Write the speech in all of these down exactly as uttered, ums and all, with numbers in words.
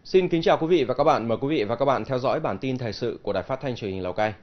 Xin kính chào quý vị và các bạn. Mời quý vị và các bạn theo dõi bản tin thời sự của Đài Phát thanh Truyền hình Lào Cai.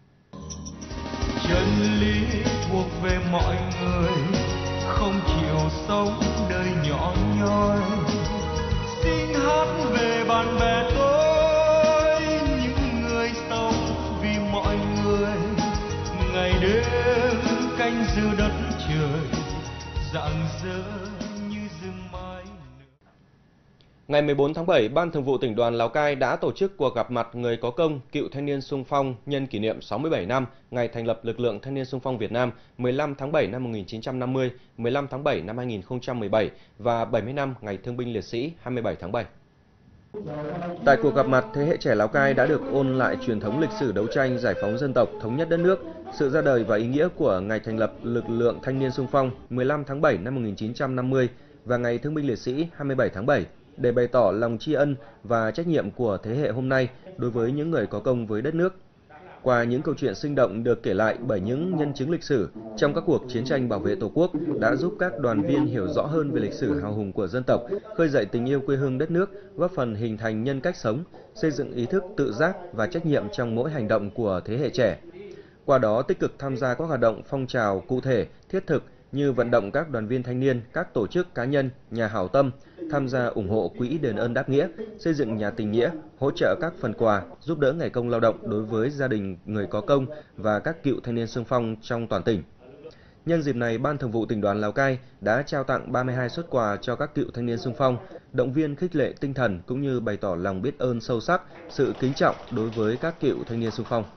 Chân lý thuộc về mọi người, không chịu sống đời nhỏ nhoi. Xin hát về bạn bè tôi, những người sống vì mọi người, ngày đêm canh giữ đất trời, rạng rỡ như rừng mai. Ngày mười bốn tháng bảy, Ban Thường vụ Tỉnh đoàn Lào Cai đã tổ chức cuộc gặp mặt người có công, cựu thanh niên xung phong nhân kỷ niệm sáu mươi bảy năm ngày thành lập lực lượng Thanh niên xung phong Việt Nam mười lăm tháng bảy năm một nghìn chín trăm năm mươi, mười lăm tháng bảy năm hai nghìn không trăm mười bảy và bảy mươi năm ngày Thương binh Liệt sĩ hai mươi bảy tháng bảy. Tại cuộc gặp mặt, thế hệ trẻ Lào Cai đã được ôn lại truyền thống lịch sử đấu tranh giải phóng dân tộc, thống nhất đất nước, sự ra đời và ý nghĩa của ngày thành lập lực lượng Thanh niên xung phong mười lăm tháng bảy năm một nghìn chín trăm năm mươi và ngày Thương binh Liệt sĩ hai mươi bảy tháng bảy, để bày tỏ lòng tri ân và trách nhiệm của thế hệ hôm nay đối với những người có công với đất nước. Qua những câu chuyện sinh động được kể lại bởi những nhân chứng lịch sử trong các cuộc chiến tranh bảo vệ Tổ quốc đã giúp các đoàn viên hiểu rõ hơn về lịch sử hào hùng của dân tộc, khơi dậy tình yêu quê hương đất nước, góp phần hình thành nhân cách sống, xây dựng ý thức tự giác và trách nhiệm trong mỗi hành động của thế hệ trẻ. Qua đó tích cực tham gia các hoạt động phong trào cụ thể, thiết thực như vận động các đoàn viên thanh niên, các tổ chức cá nhân, nhà hảo tâm, tham gia ủng hộ quỹ đền ơn đáp nghĩa, xây dựng nhà tình nghĩa, hỗ trợ các phần quà, giúp đỡ ngày công lao động đối với gia đình người có công và các cựu thanh niên xung phong trong toàn tỉnh. Nhân dịp này, Ban Thường vụ Tỉnh đoàn Lào Cai đã trao tặng ba mươi hai suất quà cho các cựu thanh niên xung phong, động viên khích lệ tinh thần cũng như bày tỏ lòng biết ơn sâu sắc, sự kính trọng đối với các cựu thanh niên xung phong.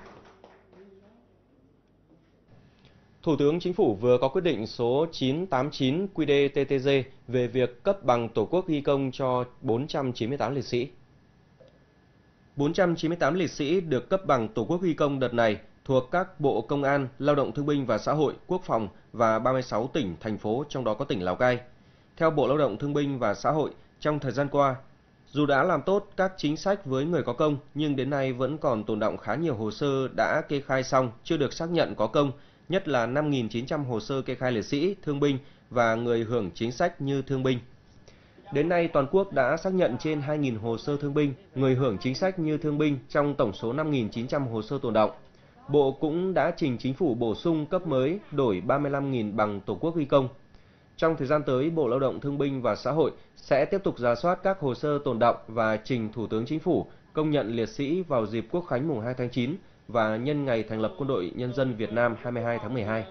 Thủ tướng Chính phủ vừa có quyết định số chín trăm tám mươi chín Q D T T G về việc cấp bằng Tổ quốc ghi công cho bốn trăm chín mươi tám liệt sĩ. bốn trăm chín mươi tám liệt sĩ được cấp bằng Tổ quốc ghi công đợt này thuộc các Bộ Công an, Lao động Thương binh và Xã hội, Quốc phòng và ba mươi sáu tỉnh, thành phố, trong đó có tỉnh Lào Cai. Theo Bộ Lao động Thương binh và Xã hội, trong thời gian qua, dù đã làm tốt các chính sách với người có công, nhưng đến nay vẫn còn tồn đọng khá nhiều hồ sơ đã kê khai xong chưa được xác nhận có công, nhất là năm nghìn chín trăm hồ sơ kê khai liệt sĩ, thương binh và người hưởng chính sách như thương binh. Đến nay, toàn quốc đã xác nhận trên hai nghìn hồ sơ thương binh, người hưởng chính sách như thương binh trong tổng số năm nghìn chín trăm hồ sơ tồn đọng. Bộ cũng đã trình Chính phủ bổ sung cấp mới đổi ba mươi lăm nghìn bằng Tổ quốc ghi công. Trong thời gian tới, Bộ Lao động Thương binh và Xã hội sẽ tiếp tục rà soát các hồ sơ tồn đọng và trình Thủ tướng Chính phủ công nhận liệt sĩ vào dịp Quốc khánh mùng hai tháng chín và nhân ngày thành lập Quân đội Nhân dân Việt Nam hai mươi hai tháng mười hai.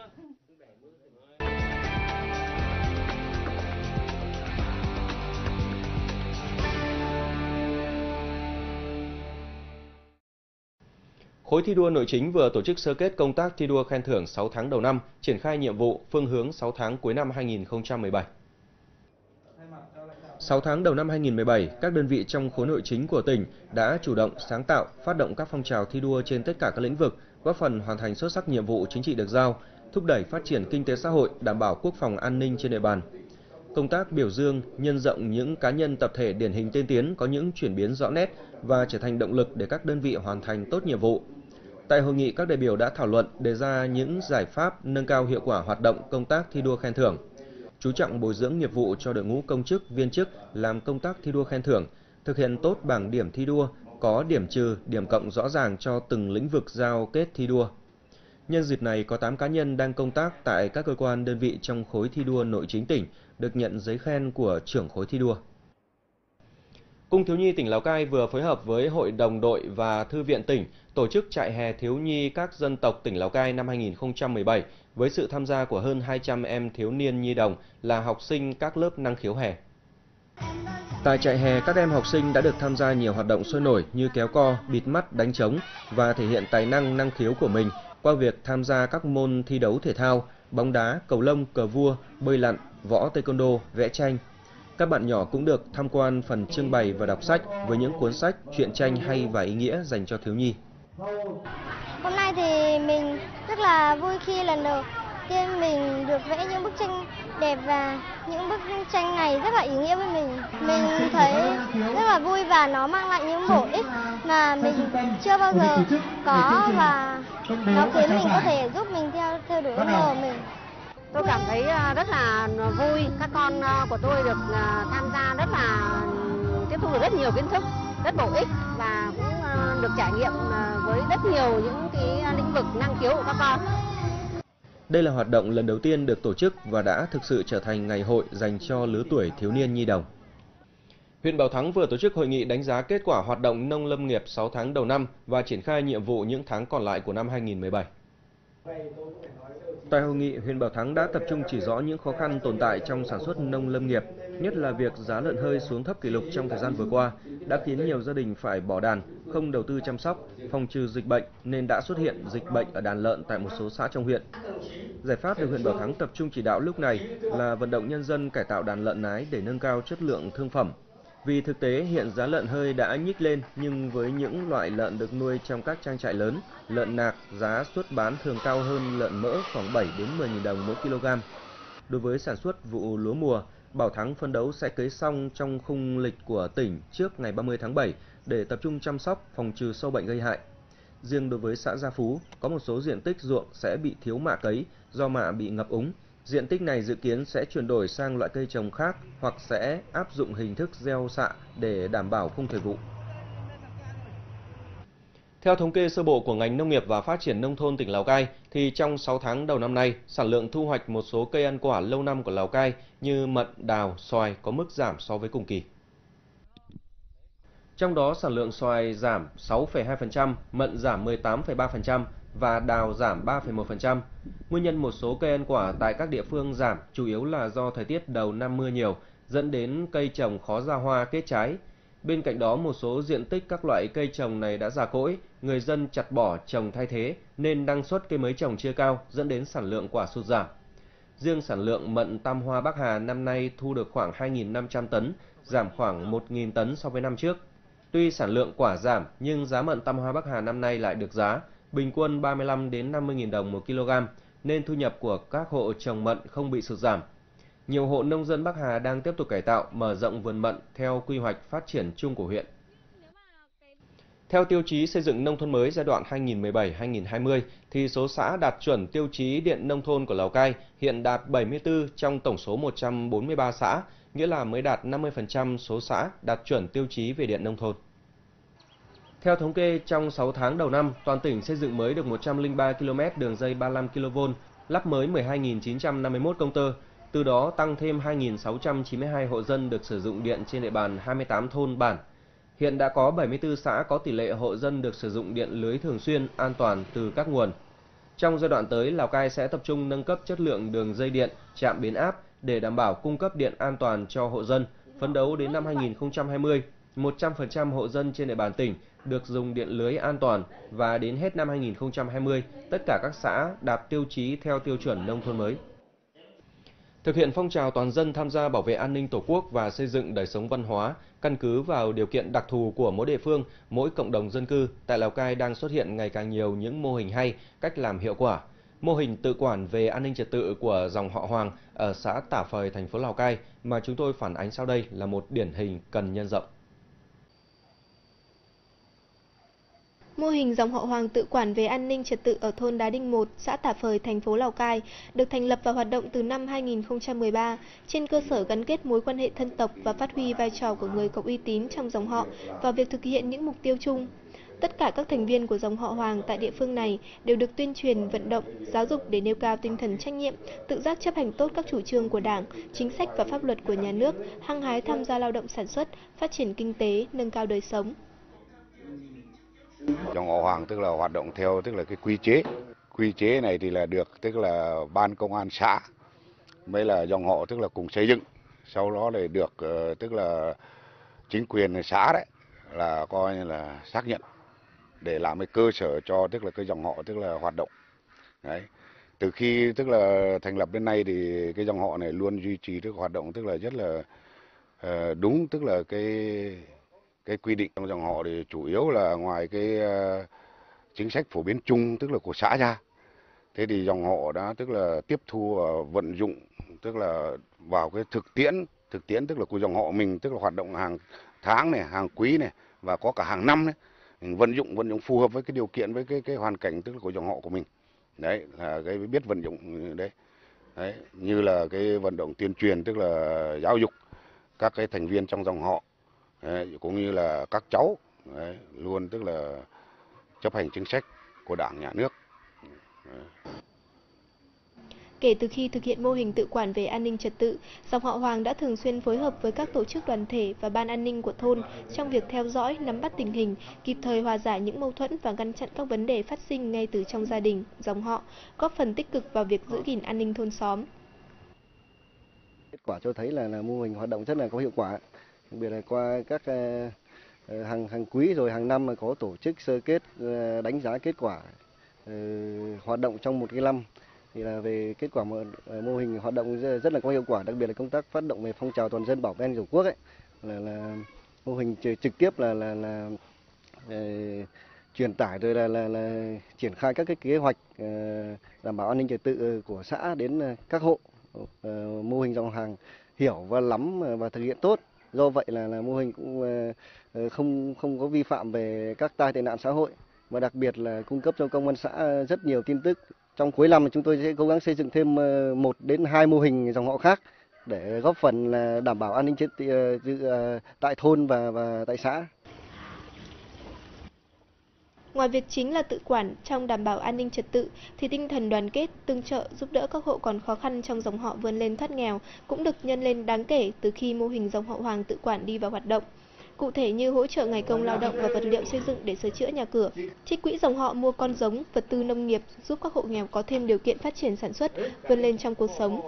Khối thi đua nội chính vừa tổ chức sơ kết công tác thi đua khen thưởng sáu tháng đầu năm, triển khai nhiệm vụ, phương hướng sáu tháng cuối năm hai nghìn không trăm mười bảy. sáu tháng đầu năm hai nghìn không trăm mười bảy, các đơn vị trong khối nội chính của tỉnh đã chủ động, sáng tạo, phát động các phong trào thi đua trên tất cả các lĩnh vực, góp phần hoàn thành xuất sắc nhiệm vụ chính trị được giao, thúc đẩy phát triển kinh tế xã hội, đảm bảo quốc phòng an ninh trên địa bàn. Công tác biểu dương, nhân rộng những cá nhân tập thể điển hình tiên tiến có những chuyển biến rõ nét và trở thành động lực để các đơn vị hoàn thành tốt nhiệm vụ. Tại hội nghị, các đại biểu đã thảo luận đề ra những giải pháp nâng cao hiệu quả hoạt động công tác thi đua khen thưởng, chú trọng bồi dưỡng nghiệp vụ cho đội ngũ công chức, viên chức làm công tác thi đua khen thưởng, thực hiện tốt bảng điểm thi đua, có điểm trừ, điểm cộng rõ ràng cho từng lĩnh vực giao kết thi đua. Nhân dịp này, có tám cá nhân đang công tác tại các cơ quan đơn vị trong khối thi đua nội chính tỉnh được nhận giấy khen của trưởng khối thi đua. Cung Thiếu nhi tỉnh Lào Cai vừa phối hợp với Hội đồng đội và Thư viện tỉnh tổ chức trại hè thiếu nhi các dân tộc tỉnh Lào Cai năm hai nghìn không trăm mười bảy với sự tham gia của hơn hai trăm em thiếu niên nhi đồng là học sinh các lớp năng khiếu hè. Tại trại hè, các em học sinh đã được tham gia nhiều hoạt động sôi nổi như kéo co, bịt mắt, đánh trống và thể hiện tài năng năng khiếu của mình qua việc tham gia các môn thi đấu thể thao, bóng đá, cầu lông, cờ vua, bơi lặn, võ taekwondo, vẽ tranh. Các bạn nhỏ cũng được tham quan phần trưng bày và đọc sách với những cuốn sách, truyện tranh hay và ý nghĩa dành cho thiếu nhi. Hôm nay thì mình rất là vui khi lần đầu tiên mình được vẽ những bức tranh đẹp và những bức tranh này rất là ý nghĩa với mình. Mình thấy rất là vui và nó mang lại những bổ ích mà mình chưa bao giờ có và nó khiến mình có thể giúp mình theo theo đuổi ước mơ của mình. Tôi cảm thấy rất là vui, các con của tôi được tham gia rất là tiếp thu được rất nhiều kiến thức rất bổ ích và cũng được trải nghiệm với rất nhiều những cái lĩnh vực năng khiếu của các con. Đây là hoạt động lần đầu tiên được tổ chức và đã thực sự trở thành ngày hội dành cho lứa tuổi thiếu niên nhi đồng. Huyện Bảo Thắng vừa tổ chức hội nghị đánh giá kết quả hoạt động nông lâm nghiệp sáu tháng đầu năm và triển khai nhiệm vụ những tháng còn lại của năm hai nghìn không trăm mười bảy. Tại hội nghị, huyện Bảo Thắng đã tập trung chỉ rõ những khó khăn tồn tại trong sản xuất nông lâm nghiệp, nhất là việc giá lợn hơi xuống thấp kỷ lục trong thời gian vừa qua, đã khiến nhiều gia đình phải bỏ đàn, không đầu tư chăm sóc, phòng trừ dịch bệnh nên đã xuất hiện dịch bệnh ở đàn lợn tại một số xã trong huyện. Giải pháp được huyện Bảo Thắng tập trung chỉ đạo lúc này là vận động nhân dân cải tạo đàn lợn nái để nâng cao chất lượng thương phẩm. Vì thực tế hiện giá lợn hơi đã nhích lên nhưng với những loại lợn được nuôi trong các trang trại lớn, lợn nạc giá xuất bán thường cao hơn lợn mỡ khoảng bảy đến mười nghìn đồng mỗi kg. Đối với sản xuất vụ lúa mùa, Bảo Thắng phấn đấu sẽ cấy xong trong khung lịch của tỉnh trước ngày ba mươi tháng bảy để tập trung chăm sóc phòng trừ sâu bệnh gây hại. Riêng đối với xã Gia Phú, có một số diện tích ruộng sẽ bị thiếu mạ cấy do mạ bị ngập úng. Diện tích này dự kiến sẽ chuyển đổi sang loại cây trồng khác hoặc sẽ áp dụng hình thức gieo xạ để đảm bảo khung thời vụ. Theo thống kê sơ bộ của ngành Nông nghiệp và Phát triển Nông thôn tỉnh Lào Cai, thì trong sáu tháng đầu năm nay, sản lượng thu hoạch một số cây ăn quả lâu năm của Lào Cai như mận, đào, xoài có mức giảm so với cùng kỳ. Trong đó, sản lượng xoài giảm sáu phẩy hai phần trăm, mận giảm mười tám phẩy ba phần trăm và đào giảm ba phẩy một phần trăm. Nguyên nhân một số cây ăn quả tại các địa phương giảm chủ yếu là do thời tiết đầu năm mưa nhiều, dẫn đến cây trồng khó ra hoa kết trái. Bên cạnh đó, một số diện tích các loại cây trồng này đã già cỗi, người dân chặt bỏ trồng thay thế nên năng suất cây mới trồng chưa cao, dẫn đến sản lượng quả sụt giảm. Riêng sản lượng mận Tam Hoa Bắc Hà năm nay thu được khoảng hai nghìn năm trăm tấn, giảm khoảng một nghìn tấn so với năm trước. Tuy sản lượng quả giảm nhưng giá mận Tam Hoa Bắc Hà năm nay lại được giá, bình quân ba mươi lăm đến năm mươi nghìn đồng một kg, nên thu nhập của các hộ trồng mận không bị sụt giảm. Nhiều hộ nông dân Bắc Hà đang tiếp tục cải tạo, mở rộng vườn mận theo quy hoạch phát triển chung của huyện. Theo tiêu chí xây dựng nông thôn mới giai đoạn hai nghìn không trăm mười bảy đến hai nghìn không trăm hai mươi, thì số xã đạt chuẩn tiêu chí điện nông thôn của Lào Cai hiện đạt bảy mươi tư trong tổng số một trăm bốn mươi ba xã, nghĩa là mới đạt năm mươi phần trăm số xã đạt chuẩn tiêu chí về điện nông thôn. Theo thống kê, trong sáu tháng đầu năm, toàn tỉnh xây dựng mới được một trăm lẻ ba ki lô mét đường dây ba mươi lăm ki lô vôn, lắp mới mười hai nghìn chín trăm năm mươi mốt công tơ, từ đó tăng thêm hai nghìn sáu trăm chín mươi hai hộ dân được sử dụng điện trên địa bàn hai mươi tám thôn bản. Hiện đã có bảy mươi tư xã có tỷ lệ hộ dân được sử dụng điện lưới thường xuyên, an toàn từ các nguồn. Trong giai đoạn tới, Lào Cai sẽ tập trung nâng cấp chất lượng đường dây điện, trạm biến áp để đảm bảo cung cấp điện an toàn cho hộ dân. Phấn đấu đến năm hai nghìn không trăm hai mươi, một trăm phần trăm hộ dân trên địa bàn tỉnh được dùng điện lưới an toàn và đến hết năm hai nghìn không trăm hai mươi, tất cả các xã đạt tiêu chí theo tiêu chuẩn nông thôn mới. Thực hiện phong trào toàn dân tham gia bảo vệ an ninh Tổ quốc và xây dựng đời sống văn hóa, căn cứ vào điều kiện đặc thù của mỗi địa phương, mỗi cộng đồng dân cư, tại Lào Cai đang xuất hiện ngày càng nhiều những mô hình hay, cách làm hiệu quả. Mô hình tự quản về an ninh trật tự của dòng họ Hoàng ở xã Tả Phời, thành phố Lào Cai mà chúng tôi phản ánh sau đây là một điển hình cần nhân rộng. Mô hình dòng họ Hoàng tự quản về an ninh trật tự ở thôn Đá Đinh một, xã Tả Phời, thành phố Lào Cai được thành lập và hoạt động từ năm hai nghìn không trăm mười ba trên cơ sở gắn kết mối quan hệ thân tộc và phát huy vai trò của người có uy tín trong dòng họ vào việc thực hiện những mục tiêu chung. Tất cả các thành viên của dòng họ Hoàng tại địa phương này đều được tuyên truyền, vận động, giáo dục để nêu cao tinh thần trách nhiệm, tự giác chấp hành tốt các chủ trương của Đảng, chính sách và pháp luật của nhà nước, hăng hái tham gia lao động sản xuất, phát triển kinh tế, nâng cao đời sống. Dòng họ Hoàng tức là hoạt động theo tức là cái quy chế, quy chế này thì là được tức là ban công an xã mới là dòng họ tức là cùng xây dựng, sau đó để được uh, tức là chính quyền xã đấy là coi như là xác nhận để làm cái cơ sở cho tức là cái dòng họ tức là hoạt động. Đấy. Từ khi tức là thành lập đến nay thì cái dòng họ này luôn duy trì tức hoạt động tức là rất là uh, đúng tức là cái cái quy định trong dòng họ thì chủ yếu là ngoài cái uh, chính sách phổ biến chung tức là của xã ra, thế thì dòng họ đã tức là tiếp thu uh, vận dụng tức là vào cái thực tiễn thực tiễn tức là của dòng họ mình tức là hoạt động hàng tháng này, hàng quý này và có cả hàng năm này, mình vận dụng vận dụng phù hợp với cái điều kiện với cái cái hoàn cảnh tức là của dòng họ của mình. Đấy là cái biết vận dụng đấy. Đấy, như là cái vận động tuyên truyền tức là giáo dục các cái thành viên trong dòng họ đấy, cũng như là các cháu đấy, luôn tức là chấp hành chính sách của Đảng, Nhà nước. Đấy. Kể từ khi thực hiện mô hình tự quản về an ninh trật tự, dòng họ Hoàng đã thường xuyên phối hợp với các tổ chức đoàn thể và ban an ninh của thôn trong việc theo dõi, nắm bắt tình hình, kịp thời hòa giải những mâu thuẫn và ngăn chặn các vấn đề phát sinh ngay từ trong gia đình, dòng họ, góp phần tích cực vào việc giữ gìn an ninh thôn xóm. Kết quả cho thấy là, là mô hình hoạt động rất là có hiệu quả, đặc biệt là qua các uh, hàng hàng quý rồi hàng năm mà có tổ chức sơ kết uh, đánh giá kết quả uh, hoạt động trong một cái năm. Thì là về kết quả mô, mô hình hoạt động rất, rất là có hiệu quả, đặc biệt là công tác phát động về phong trào toàn dân bảo vệ an ninh Tổ quốc ấy, là, là mô hình trực tiếp là là là, là truyền tải rồi là, là là triển khai các cái kế hoạch uh, đảm bảo an ninh trật tự của xã đến các hộ. Uh, mô hình dòng hàng hiểu và nắm và thực hiện tốt, do vậy là là mô hình cũng uh, không không có vi phạm về các tai tệ nạn xã hội, và đặc biệt là cung cấp cho công an xã rất nhiều tin tức. Trong cuối năm chúng tôi sẽ cố gắng xây dựng thêm một đến hai mô hình dòng họ khác để góp phần là đảm bảo an ninh trật tự tại thôn và và tại xã. Ngoài việc chính là tự quản trong đảm bảo an ninh trật tự, thì tinh thần đoàn kết, tương trợ, giúp đỡ các hộ còn khó khăn trong dòng họ vươn lên thoát nghèo cũng được nhân lên đáng kể từ khi mô hình dòng họ Hoàng tự quản đi vào hoạt động. Cụ thể như hỗ trợ ngày công lao động và vật liệu xây dựng để sửa chữa nhà cửa, trích quỹ dòng họ mua con giống, vật tư nông nghiệp giúp các hộ nghèo có thêm điều kiện phát triển sản xuất, vươn lên trong cuộc sống.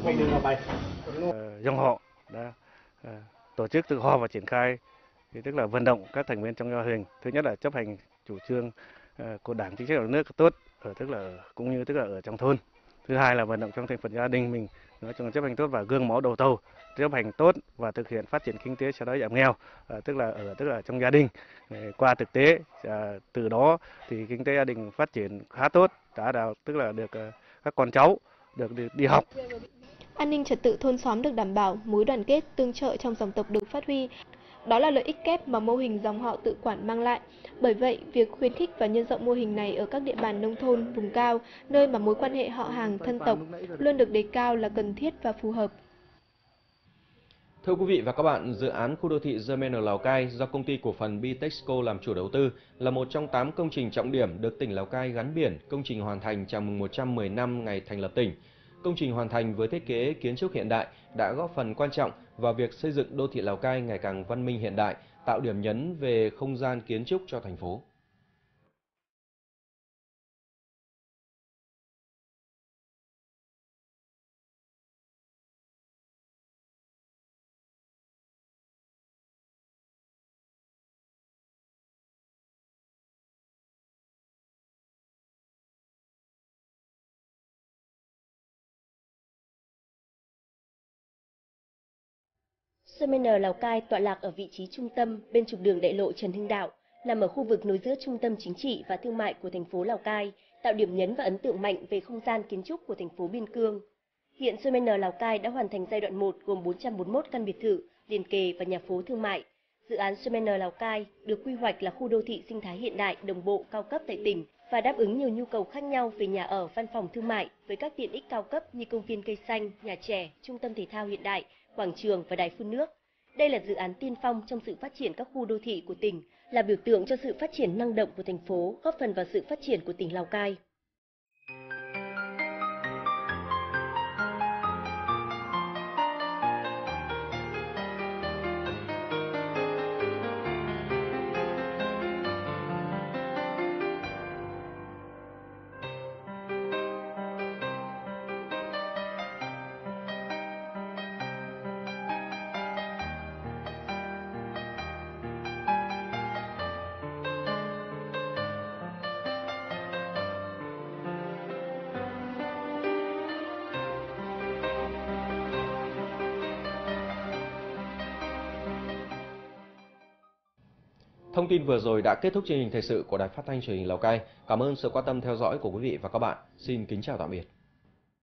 Dòng họ đã tổ chức tự họp và triển khai, thì tức là vận động các thành viên trong gia đình. Thứ nhất là chấp hành chủ trương của Đảng, chính sách của nước tốt, ở tức là cũng như tức là ở trong thôn. Thứ hai là vận động trong thành phần gia đình mình nói chung là chấp hành tốt và gương mẫu đầu tàu, chấp hành tốt và thực hiện phát triển kinh tế xóa đói giảm nghèo, à, tức là ở tức là trong gia đình. Qua thực tế à, từ đó thì kinh tế gia đình phát triển khá tốt, đã đào tức là được à, các con cháu được đi, đi học. An ninh trật tự thôn xóm được đảm bảo, mối đoàn kết tương trợ trong dòng tộc được phát huy. Đó là lợi ích kép mà mô hình dòng họ tự quản mang lại. Bởi vậy, việc khuyến khích và nhân rộng mô hình này ở các địa bàn nông thôn, vùng cao, nơi mà mối quan hệ họ hàng, thân tộc luôn được đề cao là cần thiết và phù hợp. Thưa quý vị và các bạn, dự án khu đô thị Germain ở Lào Cai do công ty cổ phần Bitexco làm chủ đầu tư là một trong tám công trình trọng điểm được tỉnh Lào Cai gắn biển công trình hoàn thành chào mừng một trăm mười năm ngày thành lập tỉnh. Công trình hoàn thành với thiết kế kiến trúc hiện đại đã góp phần quan trọng vào việc xây dựng đô thị Lào Cai ngày càng văn minh hiện đại, tạo điểm nhấn về không gian kiến trúc cho thành phố. Germain Lào Cai tọa lạc ở vị trí trung tâm bên trục đường đại lộ Trần Hưng Đạo, nằm ở khu vực nối giữa trung tâm chính trị và thương mại của thành phố Lào Cai, tạo điểm nhấn và ấn tượng mạnh về không gian kiến trúc của thành phố biên cương. Hiện Germain Lào Cai đã hoàn thành giai đoạn một gồm bốn trăm bốn mươi mốt căn biệt thự, liền kề và nhà phố thương mại. Dự án Germain Lào Cai được quy hoạch là khu đô thị sinh thái hiện đại, đồng bộ, cao cấp tại tỉnh và đáp ứng nhiều nhu cầu khác nhau về nhà ở, văn phòng thương mại với các tiện ích cao cấp như công viên cây xanh, nhà trẻ, trung tâm thể thao hiện đại, quảng trường và đài phun nước. Đây là dự án tiên phong trong sự phát triển các khu đô thị của tỉnh, là biểu tượng cho sự phát triển năng động của thành phố, góp phần vào sự phát triển của tỉnh Lào Cai. Thông tin vừa rồi đã kết thúc chương trình thời sự của Đài Phát thanh Truyền hình Lào Cai. Cảm ơn sự quan tâm theo dõi của quý vị và các bạn. Xin kính chào tạm biệt.